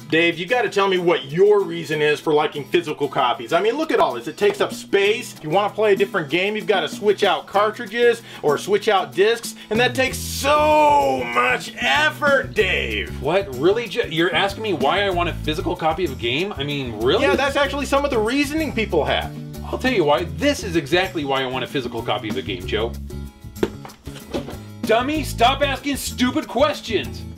Dave, you gotta tell me what your reason is for liking physical copies. I mean, look at all this. It takes up space. If you want to play a different game, you've got to switch out cartridges or switch out discs, and that takes so much effort, Dave. What? Really? You're asking me why I want a physical copy of a game? I mean, really? Yeah, that's actually some of the reasoning people have. I'll tell you why. This is exactly why I want a physical copy of the game, Joe. Dummy, stop asking stupid questions!